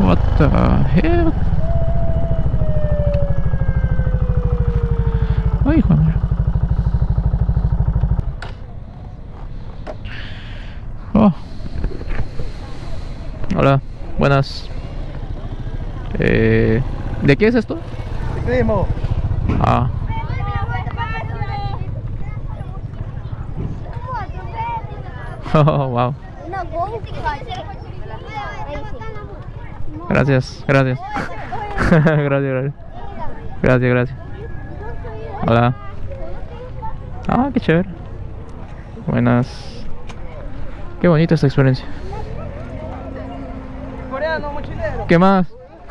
What the hell? Ay, Juan. Oh. Hola, buenas. ¿De qué es esto? Primo. Ah. Oh, wow. Gracias, gracias. Gracias, gracias. Gracias, gracias. Hola. Ah, qué chévere. Buenas. Qué bonita esta experiencia. Coreano, mochilero. ¿Qué más?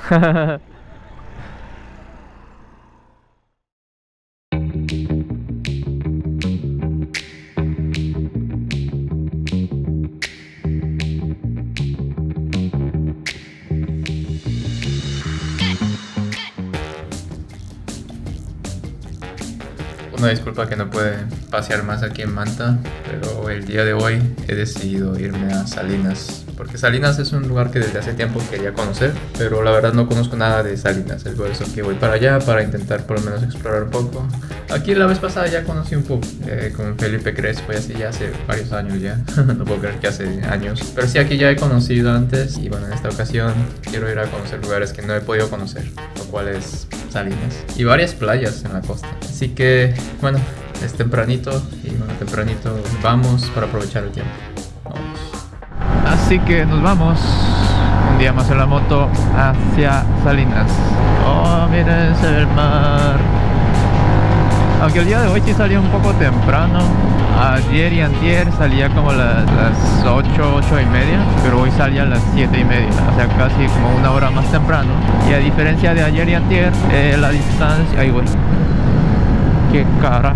Una disculpa que no puede pasear más aquí en Manta, pero el día de hoy he decidido irme a Salinas, porque Salinas es un lugar que desde hace tiempo quería conocer, pero la verdad no conozco nada de Salinas, es por eso que voy para allá, para intentar por lo menos explorar un poco. Aquí la vez pasada ya conocí un poco, con Felipe Crespo y así, ya hace varios años ya, no puedo creer que hace años, pero sí, aquí ya he conocido antes y bueno, en esta ocasión quiero ir a conocer lugares que no he podido conocer, lo cual es Salinas y varias playas en la costa, así que bueno, es tempranito y bueno, tempranito vamos para aprovechar el tiempo. Vamos. Así que nos vamos un día más en la moto hacia Salinas. Oh, miren, se ve el mar. Aunque el día de hoy sí salía un poco temprano. Ayer y antier salía como las 8 y media, pero hoy salía a las 7 y media, o sea casi como una hora más temprano. Y a diferencia de ayer y antier, la distancia... Ay, güey, qué cara.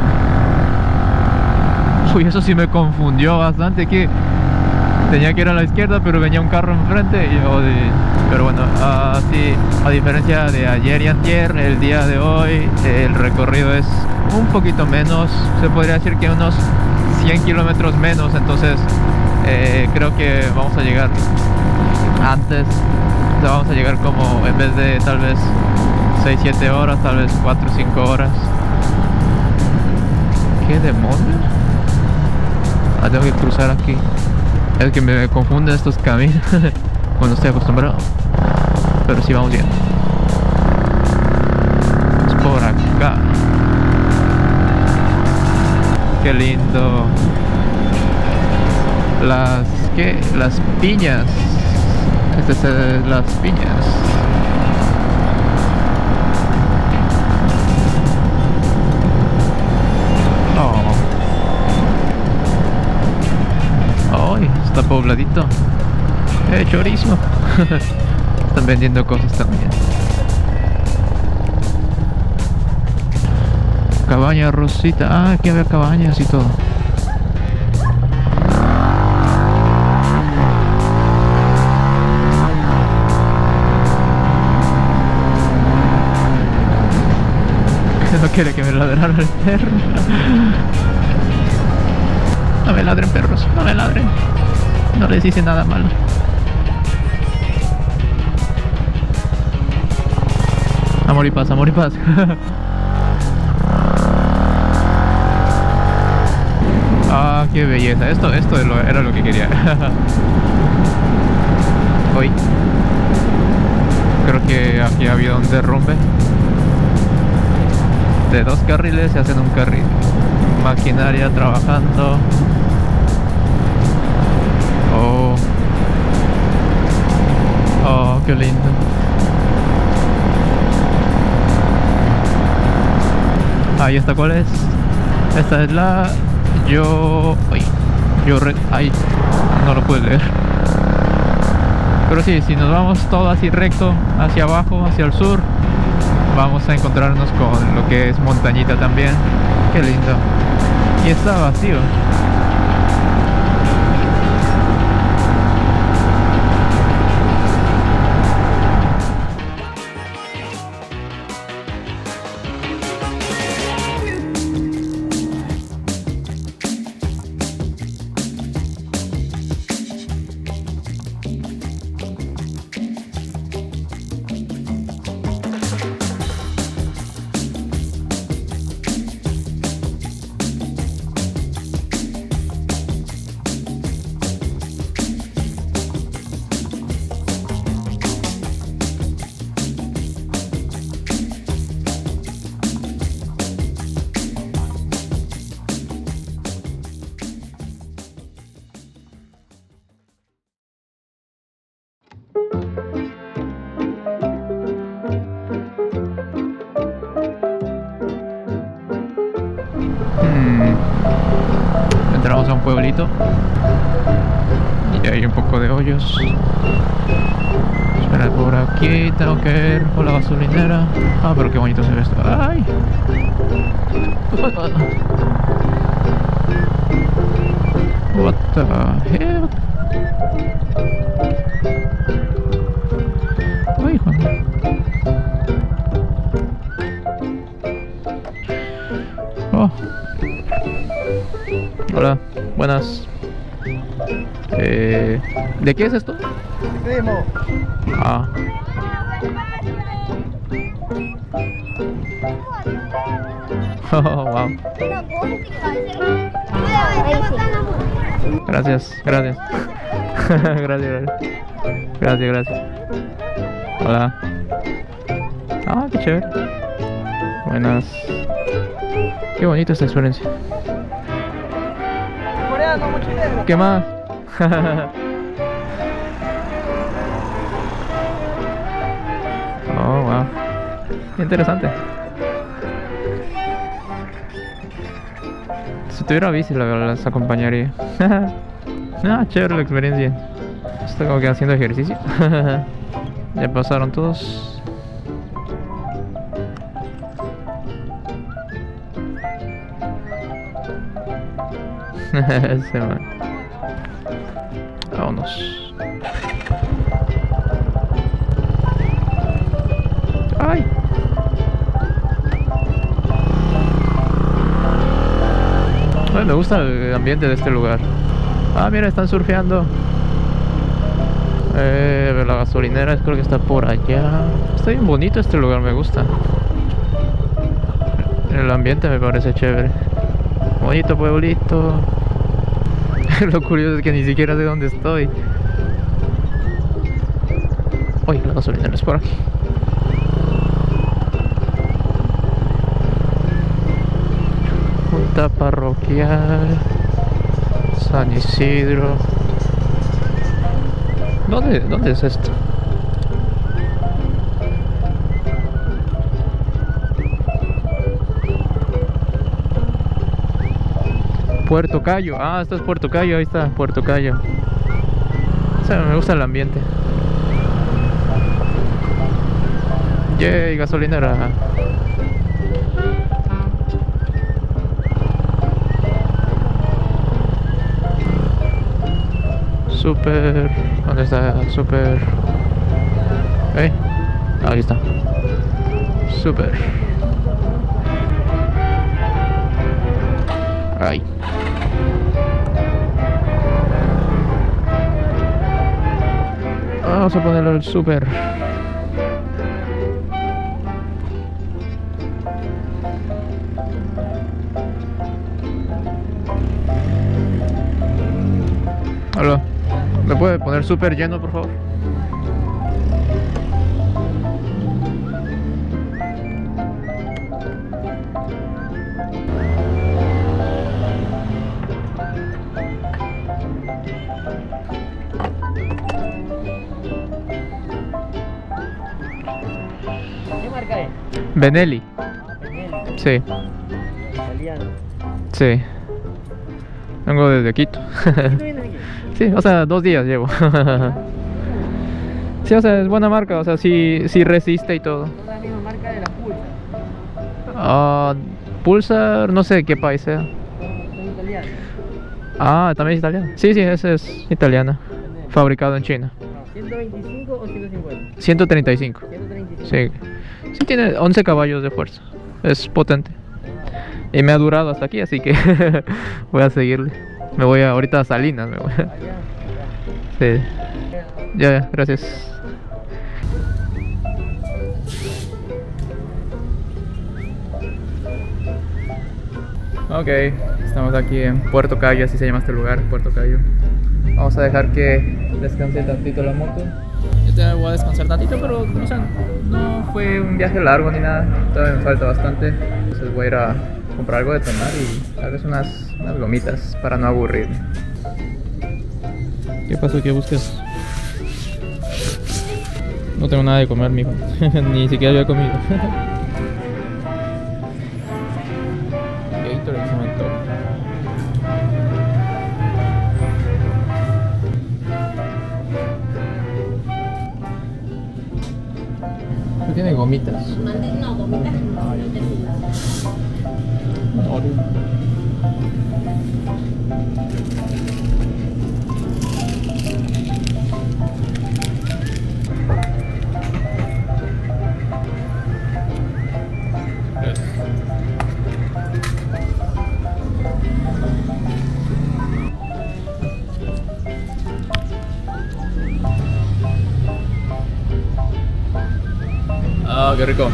Uy, eso sí me confundió bastante, que tenía que ir a la izquierda pero venía un carro enfrente y yo pero bueno, sí, a diferencia de ayer y antier, el día de hoy el recorrido es un poquito menos, se podría decir que unos 100 kilómetros menos, entonces creo que vamos a llegar antes, o sea, vamos a llegar como en vez de tal vez 6-7 horas, tal vez 4-5 horas. ¿Qué demonios? Ah, tengo que cruzar aquí. Es que me confunden estos caminos cuando estoy acostumbrado. Pero sí, vamos bien. Es por acá. Qué lindo. ¿Qué? Las piñas. Estas son las piñas. Está pobladito. Chorizo. Están vendiendo cosas también. Cabaña Rosita. Ah, aquí había cabañas y todo. No quiere que me ladrara el perro. No me ladren, perros, no me ladren. No les hice nada malo. Amor y paz, amor y paz. Ah, qué belleza. Esto era lo que quería. Hoy creo que aquí ha habido un derrumbe. De 2 carriles se hacen un carril. Maquinaria trabajando. Oh, qué lindo. Ahí está, ¿cuál es? Esta es la... Ay, no lo puedo leer. Pero sí, si nos vamos todo así recto, hacia abajo, hacia el sur, vamos a encontrarnos con lo que es montañita también. Qué lindo. Y está vacío. pueblito. Y hay un poco de hoyos. Espera, por aquí tengo que ir por la gasolinera. Ah, pero qué bonito se ve esto. ¡Ay! What the hell? Ay, Juan. Oh. Hola, buenas. ¿De qué es esto? Primo. Ah. Oh, wow. Gracias, gracias. Gracias. Hola. Ah, qué chévere. Buenas. Qué bonita esta experiencia. Coreano, mochilero. ¿Qué más? Oh, wow. Interesante. Si tuviera bici, las acompañaría. Ah, chévere la experiencia. Estoy como que haciendo ejercicio. Ya pasaron todos. Ese man. Vámonos. ¡Ay! Ay, me gusta el ambiente de este lugar. Ah, mira, están surfeando. La gasolinera creo que está por allá. Está bien bonito este lugar, me gusta. El ambiente me parece chévere. Bonito pueblito. Lo curioso es que ni siquiera sé dónde estoy. Uy, la gasolinera es por aquí. Junta parroquial San Isidro. ¿Dónde es esto? Puerto Cayo. Ah, esto es Puerto Cayo. Ahí está, Puerto Cayo. O sea, me gusta el ambiente. Yay, gasolinera. Super. ¿Dónde está? Super. Ahí está. Super. Ahí. Vamos a ponerlo el super. Hola. ¿Me puede poner súper lleno, por favor? ¿Qué marca es? Benelli. Benelli. Sí, Italiano. sí. Vengo desde Quito. ¿Qué vienes aquí? Sí, o sea, 2 días llevo. Sí, o sea, es buena marca, o sea, sí resiste y todo. Es la misma marca de la Pulsar. Ah, Pulsar, no sé de qué país sea. Son italianos. Ah, también es italiana. Sí, esa es italiana. Fabricado en China. ¿125 o 150? 135. 135. Sí. Sí, tiene 11 caballos de fuerza. Es potente. Y me ha durado hasta aquí, así que voy a seguirle. Me voy ahorita a Salinas. Me voy. Allá. Sí. Ya, gracias. Ok, estamos aquí en Puerto Cayo, así se llama este lugar, Puerto Cayo. Vamos a dejar que descanse tantito la moto. Yo te voy a descansar tantito, pero o sea, no fue un viaje largo ni nada. Todavía me falta bastante. Entonces voy a ir a comprar algo de tomar y tal vez unas gomitas para no aburrirme. ¿Qué pasó? ¿Qué buscas? No tengo nada de comer, mijo. Ni siquiera había comido. Gatorade se me antoja. tiene gomitas. No, gomitas no. Oreo. Ah, qué rico.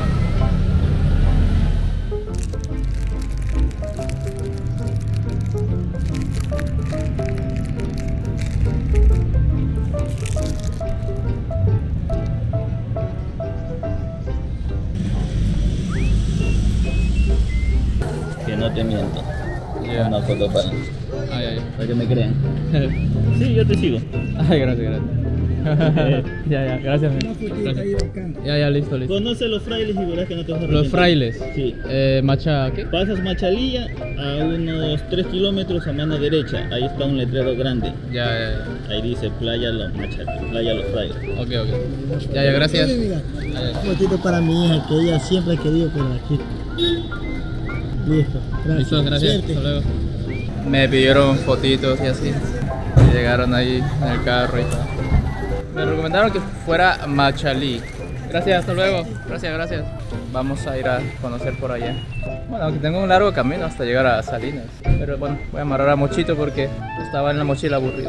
Que no te miento. Ya. Una foto para, Ay, para que me crean. ay. Sí, yo te sigo. Ay, gracias. Ya, gracias. Ya, listo. Conoce los frailes y verás que no te vas a Los arrepentir. frailes. Sí. Macha, ¿qué? Pasas Machalía a unos 3 kilómetros a mano derecha. Ahí está un letrero grande. Ya. Ahí dice Playa Los Frailes. Ok. Ya, gracias. Un poquito para mi hija, que ella siempre ha querido por aquí. Listo, gracias. Listo, gracias. Suerte. Hasta luego. Me pidieron fotitos y así. Y llegaron ahí en el carro y todo. Me recomendaron que fuera a Machalí. Gracias, hasta luego. Gracias. Vamos a ir a conocer por allá. Bueno, aunque tengo un largo camino hasta llegar a Salinas. Pero bueno, voy a amarrar a Mochito porque estaba en la mochila aburrido.